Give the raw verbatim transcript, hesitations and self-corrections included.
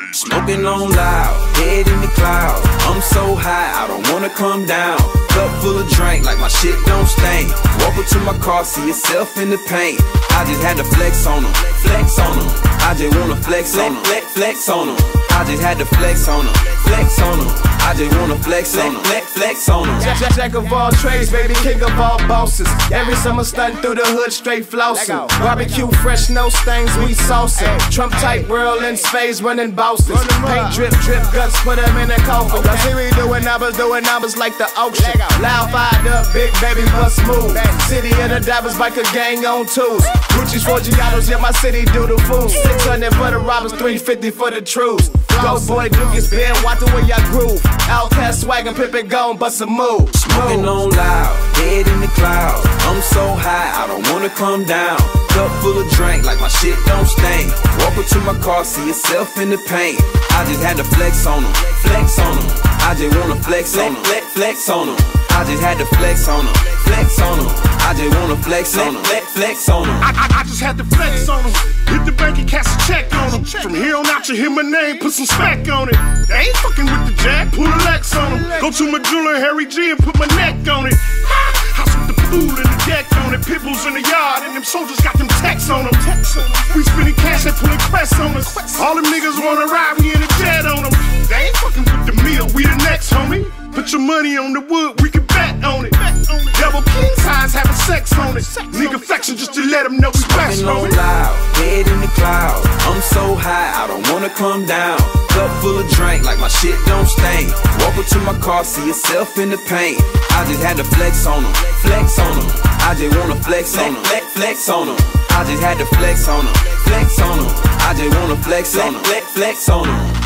Smoking on loud, head in the clouds. I'm so high, I don't wanna come down. Cup full of drink, like my shit don't stink. Walk up to my car, see yourself in the paint. I just had to flex on them, flex on them. I just wanna flex on them, flex, flex on them. I just had to flex on them, flex on them. I just wanna flex on them, flex, flex on them. Jack, Jack of all trades, baby, king of all bosses. Every summer stunting through the hood, straight flossing. Barbecue, fresh, no stains, we saucing. Trump type world in space, running bosses. Paint drip, drip, guts, put them in a coffin. Cause here we doing numbers, doing numbers like the auction. Loud, fired up, big baby, bust move. City of the divers, biker gang on twos. Gucci's for Giottos, yeah, my city do the food. six hundred for the robbers, three fifty for the truths. Go boy, Duke is been, watch the way y'all groove. Outcast swaggin', Pippin' gone, bust a move. Smoking on loud, head in the clouds. I'm so high, I don't wanna come down. Cup full of drink, like my shit don't stink. Walk up to my car, see yourself in the paint. I just had to flex on them, flex on them. I just wanna flex on them, flex, flex on them. I just had to flex on them, flex on them. I just wanna flex on them, flex, flex on them. I, I, I just had to flex on them. Hit the bank and cash a check on them. From here on out, you hear my name, put some spec on it. They ain't fucking with the jack, pull a Lex on them. Go to my jeweler, Harry G, and put my neck on it. House with the pool and the deck on it. Pitbulls in the yard, and them soldiers got them techs on them. We spending cash and pulling quests on us. All them niggas wanna ride, we in a jet on them. They ain't fucking with the meal, we the next, homie. Put your money on the wood, we can bet on it. Double king size having sex on it. Nigga flexion just to let them know we best, homie. Loud, head in the clouds. I'm so high, I don't wanna come down. Cup full of drink, like my shit don't stink. Walk up to my car, see yourself in the paint. I just had to flex on them, flex on them. I just wanna flex on them, flex, flex on them. I just had to flex on them, flex on them. I just wanna flex on them, flex, flex on them.